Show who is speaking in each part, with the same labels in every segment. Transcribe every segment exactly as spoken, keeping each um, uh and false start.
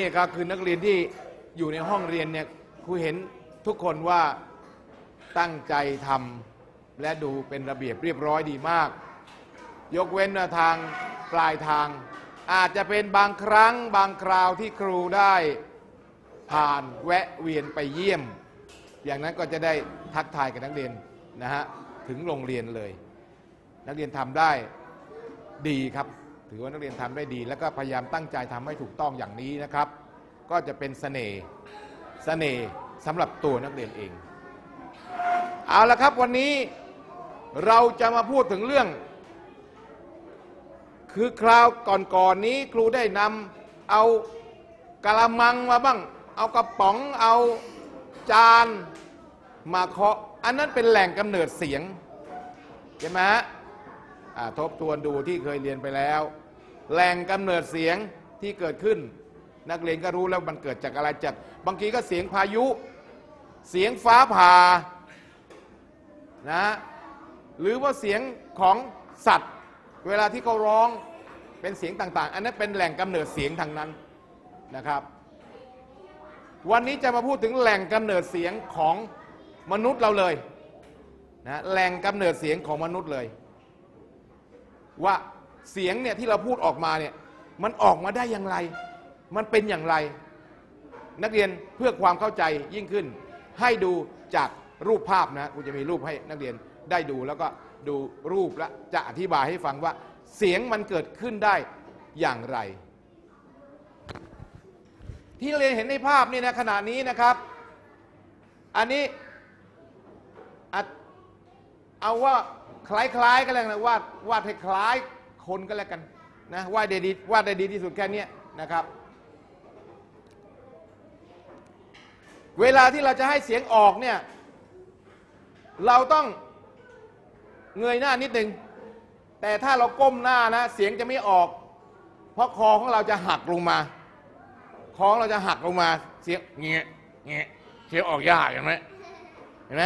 Speaker 1: ก็คือนักเรียนที่อยู่ในห้องเรียนเนี่ยครูเห็นทุกคนว่าตั้งใจทำและดูเป็นระเบียบเรียบร้อยดีมากยกเว้นทางปลายทางอาจจะเป็นบางครั้งบางคราวที่ครูได้ผ่านแวะเวียนไปเยี่ยมอย่างนั้นก็จะได้ทักทายกับนักเรียนนะฮะถึงโรงเรียนเลยนักเรียนทำได้ดีครับถือว่านักเรียนทำได้ดีแล้วก็พยายามตั้งใจทำให้ถูกต้องอย่างนี้นะครับก็จะเป็นเสน่ห์เสน่ห์สำหรับตัวนักเรียนเองเอาละครับวันนี้เราจะมาพูดถึงเรื่องคือคราวก่อนๆ นี้ครูได้นำเอากะละมังมาบ้างเอากระป๋องเอาจานมาเคาะอันนั้นเป็นแหล่งกำเนิดเสียงใช่ไหมฮะทบทวนดูที่เคยเรียนไปแล้วแหล่งกำเนิดเสียงที่เกิดขึ้นนักเรียนก็รู้แล้วมันเกิดจากอะไรจากบางทีก็เสียงพายุเสียงฟ้าผ่านะหรือว่าเสียงของสัตว์เวลาที่เขาร้องเป็นเสียงต่างๆอันนั้นเป็นแหล่งกำเนิดเสียงทางนั้นนะครับวันนี้จะมาพูดถึงแหล่งกำเนิดเสียงของมนุษย์เราเลยนะแหล่งกำเนิดเสียงของมนุษย์เลยว่าเสียงเนี่ยที่เราพูดออกมาเนี่ยมันออกมาได้อย่างไรมันเป็นอย่างไรนักเรียนเพื่อความเข้าใจยิ่งขึ้นให้ดูจากรูปภาพนะกูจะมีรูปให้นักเรียนได้ดูแล้วก็ดูรูปและจะอธิบายให้ฟังว่าเสียงมันเกิดขึ้นได้อย่างไรที่นักเรียนเห็นในภาพนี่นะขณะนี้นะครับอันนี้เอาว่าคล้ายๆกันแล้วนะวาดวาดให้คล้ายคนก็แล้วกันนะวาดได้ดีวาดได้ดีที่สุดแค่นี้นะครับเวลาที่เราจะให้เสียงออกเนี่ยเราต้องเงยหน้านิดนึงแต่ถ้าเราก้มหน้านะเสียงจะไม่ออกเพราะคอของเราจะหักลงมาคอของเราจะหักลงมาเสียงเงี้ยเงี้ยเสียงออกยากเห็นไหมเห็นไหม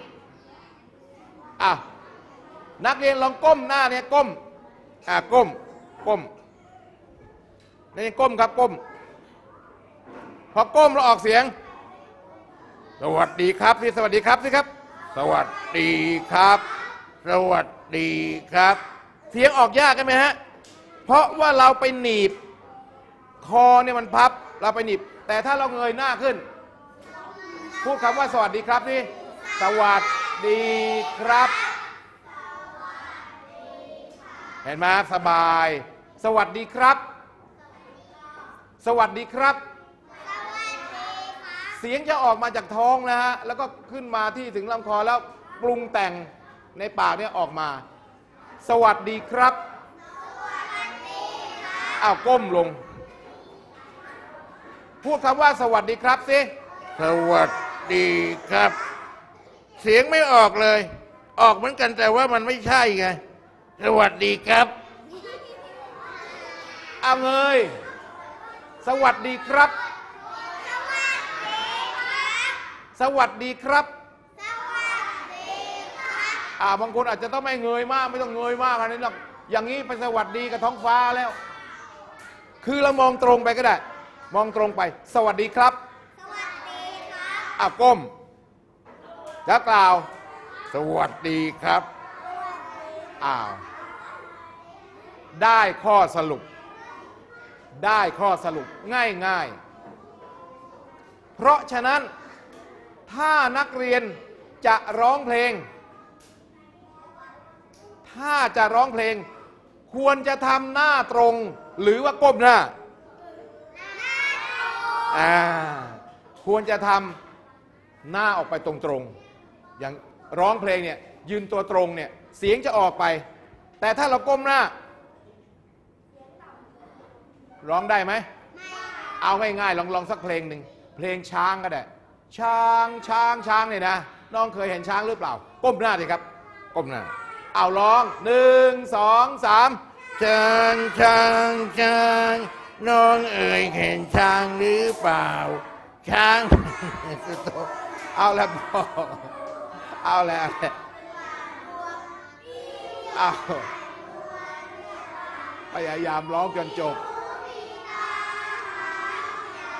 Speaker 1: อ่ะนักเรียนลองก้มหน้าเนี่ยก้มอ่ะก้มก้มนี่ก้มครับก้มพอก้มเราออกเสียงสวัสดีครับสิสวัสดีครับสิครับสวัสดีครับสวัสดีครับเสียงออกยากกันไหมฮะเพราะว่าเราไปหนีบคอเนี่ยมันพับเราไปหนีบแต่ถ้าเราเงยหน้าขึ้นพูดคำว่าสวัสดีครับนี่สวัสดีครับเห็นไหมสบายสวัสดีครับสวัสดีครับเสียงจะออกมาจากท้องนะฮะแล้วก็ขึ้นมาที่ถึงลำคอแล้วปรุงแต่งในปากเนี่ยออกมาสวัสดีครับอ้าวก้มลงพูดคำว่าสวัสดีครับสิสวัสดีครับเสียงไม่ออกเลยออกเหมือนกันแต่ว่ามันไม่ใช่ไงสวัสดีครับเอาเงยสวัสดีครับสวัสดีครับอ่าบางคนอาจจะต้องไม่เงยมากไม่ต้องเงยมากอันนี้หรอกอย่างนี้ไปสวัสดีกับท้องฟ้าแล้วคือเรามองตรงไปก็ได้มองตรงไปสวัสดีครับสวัสดีครับอ่ะก้มแล้วกล่าวสวัสดีครับอ้าวได้ข้อสรุปได้ข้อสรุปง่ายๆเพราะฉะนั้นถ้านักเรียนจะร้องเพลงถ้าจะร้องเพลงควรจะทำหน้าตรงหรือว่าก้มหน้าอ่าควรจะทำหน้าออกไปตรงๆอย่างร้องเพลงเนี่ยยืนตัวตรงเนี่ยเสียงจะออกไปแต่ถ้าเราก้มหน้าร้องได้ไหมเอาง่ายๆลองลองสักเพลงหนึ่งเพลงช้างก็ได้ช้างช้างช้างเนี่ยนะน้องเคยเห็นช้างหรือเปล่าก้มหน้าดิครับก้มหน้าเอาร้องหนึ่งสองสามช้างช้างช้างน้องเอ๋ยเห็นช้างหรือเปล่าช้างเอาแล้วเอาแล้วเอาพยายามร้องจนจบ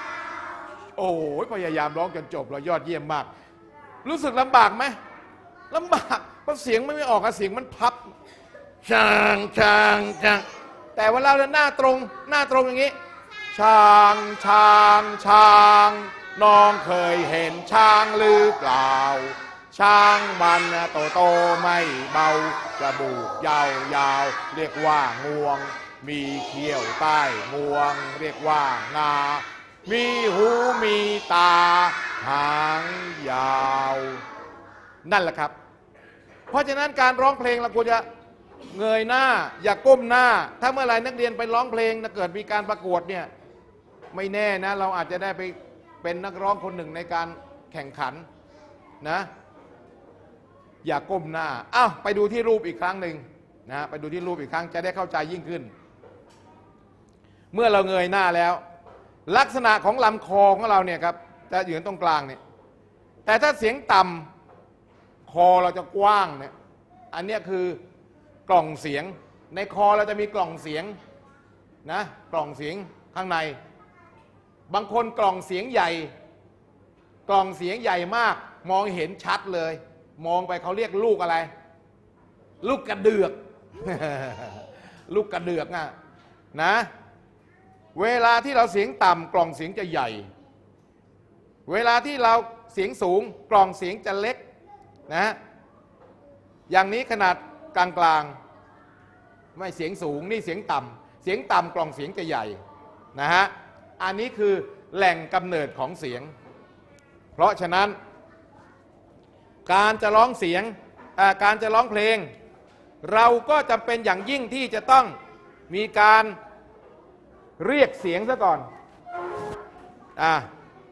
Speaker 1: โอ้ยพยายามร้องจนจบเรายอดเยี่ยมมากรู้สึกลำบากไหมลำบากเพราะเสียงไม่ออกอะเสียงมันพับช่างช่างช่างแต่เวลาเราหน้าตรงหน้าตรงอย่างนี้ช้างช้างช้างน้องเคยเห็นช้างหรือเปล่าช้างมันโตโตไม่เบาจมูกยาวยาวเรียกว่างวงมีเขี้ยวใต้งวงเรียกว่างามีหูมีตาหางยาวนั่นแหละครับเพราะฉะนั้นการร้องเพลงเราควรจะเงยหน้าอย่าก้มหน้าถ้าเมื่อไหร่นักเรียนไปร้องเพลงถ้าเกิดมีการประกวดเนี่ยไม่แน่นะเราอาจจะได้ไปเป็นนักร้องคนหนึ่งในการแข่งขันนะอย่าก้มหน้าอ้าวไปดูที่รูปอีกครั้งหนึ่งนะไปดูที่รูปอีกครั้งจะได้เข้าใจยิ่งขึ้นเมื่อเราเงยหน้าแล้วลักษณะของลำคอของเราเนี่ยครับจะอยู่ตรงกลางเนี่ยแต่ถ้าเสียงต่ำคอเราจะกว้างเนี่ยอันนี้คือกล่องเสียงในคอเราจะมีกล่องเสียงนะกล่องเสียงข้างในบางคนกล่องเสียงใหญ่กล่องเสียงใหญ่มากมองเห็นชัดเลยมองไปเขาเรียกลูกอะไรลูกกระเดือก ลูกกระเดือกนะนะเวลาที่เราเสียงต่ำกล่องเสียงจะใหญ่เวลาที่เราเสียงสูงกล่องเสียงจะเล็กนะอย่างนี้ขนาดกลางๆไม่เสียงสูงนี่เสียงต่ำเสียงต่ำกล่องเสียงจะใหญ่นะฮะอันนี้คือแหล่งกำเนิดของเสียงเพราะฉะนั้นการจะร้องเสียงการจะร้องเพลงเราก็จำเป็นอย่างยิ่งที่จะต้องมีการเรียกเสียงซะก่อนอ่ะ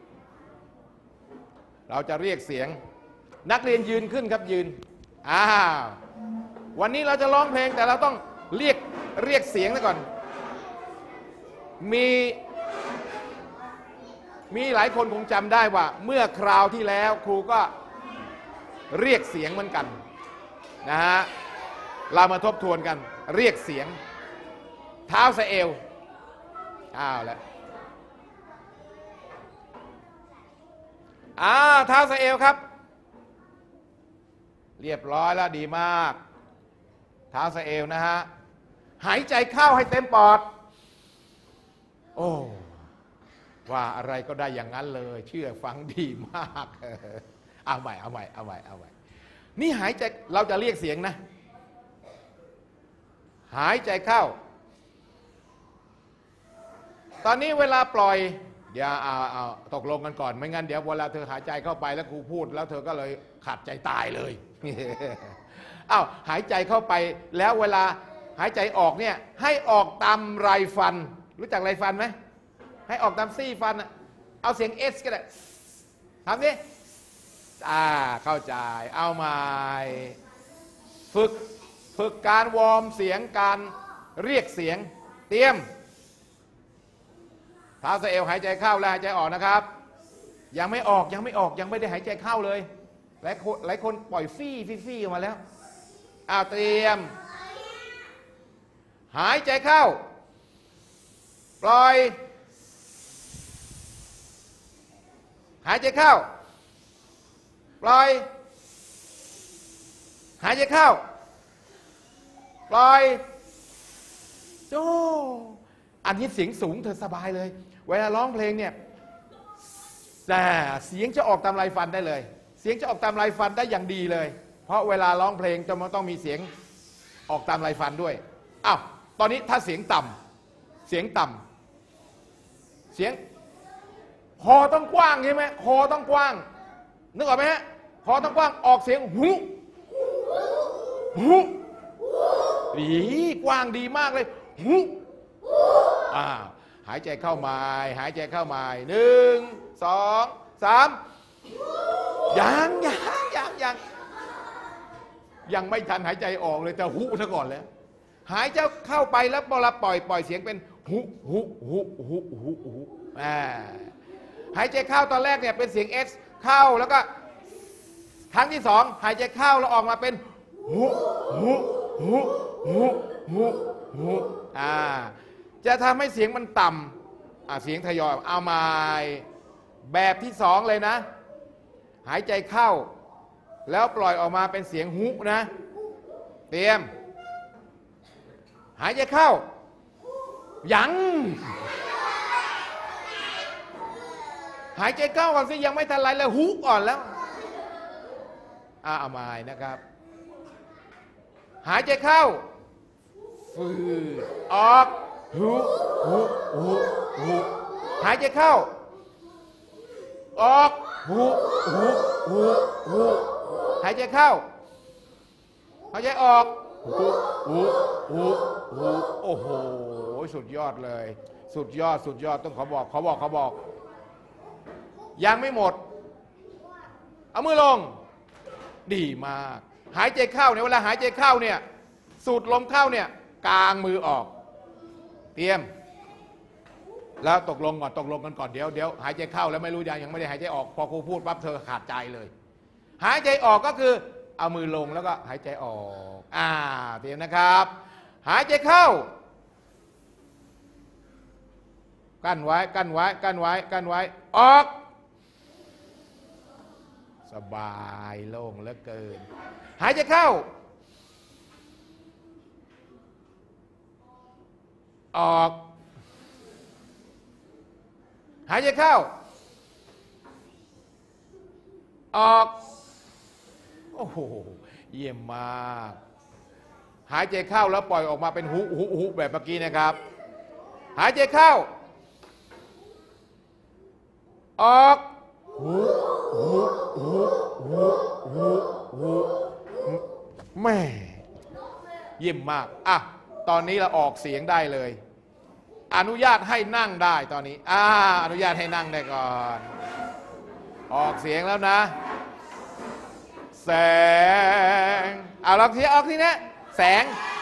Speaker 1: เราจะเรียกเสียงนักเรียนยืนขึ้นครับยืนอ้าววันนี้เราจะร้องเพลงแต่เราต้องเรียกเรียกเสียงซะก่อนมีมีหลายคนคงจำได้ว่าเมื่อคราวที่แล้วครูก็เรียกเสียงเหมือนกันนะฮะเรามาทบทวนกันเรียกเสียงเท้าสะเอวอ้าวแล้วอ้าวเท้าสะเอวครับเรียบร้อยแล้วดีมากเท้าสะเอวนะฮะหายใจเข้าให้เต็มปอดโอ้ว่าอะไรก็ได้อย่างนั้นเลยเชื่อฟังดีมากเอาใหม่เอาใหม่เอาใหม่เอาใหม่นี่หายใจเราจะเรียกเสียงนะหายใจเข้าตอนนี้เวลาปล่อยเดี๋ยวเอาเอาตกลงกันก่อนไม่งั้นเดี๋ยวเวลาเธอหายใจเข้าไปแล้วครูพูดแล้วเธอก็เลยขาดใจตายเลยอ้าวหายใจเข้าไปแล้วเวลาหายใจออกเนี่ยให้ออกตามไรฟันรู้จักไรฟันไหมให้ออกตามซี่ฟันเอาเสียงเอสก็ได้ทำดิอ่าเข้าใจเอาใหม่ฝึกฝึกการวอร์มเสียงการเรียกเสียงเตรียมเท้าสะเอวหายใจเข้าและหายใจออกนะครับยังไม่ออกยังไม่ออกยังไม่ได้หายใจเข้าเลยหลายคนหลายคนปล่อยฟี่ฟี่ฟี่ออกมาแล้วอ้าวเตรียมหายใจเข้าปล่อยหายใจเข้าปล่อยหายใจเข้าปล่อยโจ้อันนี้เสียงสูงเธอสบายเลยเวลาร้องเพลงเนี่ยแต่เสียงจะออกตามไรฟันได้เลยเสียงจะออกตามไรฟันได้อย่างดีเลยเพราะเวลาร้องเพลงจะต้องมีเสียงออกตามไรฟันด้วยอ้าวตอนนี้ถ้าเสียงต่ำเสียงต่ำเสียงคอต้องกว้างใช่ไหมคอต้องกว้างนึกออกไหมฮะคอต้องกว้างออกเสียงหูหูดีกว้างดีมากเลยหูอ่าหายใจเข้ามาหายใจเข้ามาหนึ่งสองสามยังยังยังยังยังไม่ทันหายใจออกเลยแต่หูซะก่อนแล้วหายใจเข้าไปแล้วพอเราปล่อยปล่อยเสียงเป็นหูหูหูหูหูหูอ่าหายใจเข้าตอนแรกเนี่ยเป็นเสียง S เข้าแล้วก็ครั้งที่สองหายใจเข้าแล้วออกมาเป็นหูหูหูหูหูหูอ่าจะทำให้เสียงมันต่ำอ่าเสียงทยอยเอาใหม่แบบที่สองเลยนะหายใจเข้าแล้วปล่อยออกมาเป็นเสียงฮุกนะเตรียมหายใจเข้ายังหายใจเข้าก่อนสิยังไม่ทันไรแล้วฮุกก่อนแล้วอ่าเอาใหม่นะครับหายใจเข้าฟืดออกฮุกฮุกฮุกฮุกหายใจเข้าออกฮุกฮุกฮุกฮุกหายใจเข้าหายใจออกฮุกฮุกฮุกฮุกโอ้โหสุดยอดเลยสุดยอดสุดยอดต้องขอบอกขอบอกขอบอกยังไม่หมดเอามือลงดีมากหายใจเข้าเนี่ยเวลาหายใจเข้าเนี่ยสูดลมเข้าเนี่ยกางมือออกเตรียมแล้วตกลงก่อนตกลงกันก่อนเดี๋ยวเดี๋ยวหายใจเข้าแล้วไม่รู้ยังยังไม่ได้หายใจออกพอครูพูดปั๊บเธอขาดใจเลยหายใจออกก็คือเอามือลงแล้วก็หายใจออกอ่าเตรียมนะครับหายใจเข้ากั้นไว้กั้นไว้กั้นไว้กั้นไว้ออกสบายโล่งเหลือเกินหายใจเข้าออกหายใจเข้าออกโอ้โหเยี่ยมมากหายใจเข้าแล้วปล่อยออกมาเป็นฮุฮุฮุแบบเมื่อกี้นะครับหายใจเข้าออกฮุฮุฮุฮุฮุฮุแม่เยี่ยมมากอ่ะตอนนี้เราออกเสียงได้เลยอนุญาตให้นั่งได้ตอนนี้อ่าอนุญาตให้นั่งได้ก่อนออกเสียงแล้วนะแสงเอาลองทีออกทีนะแสง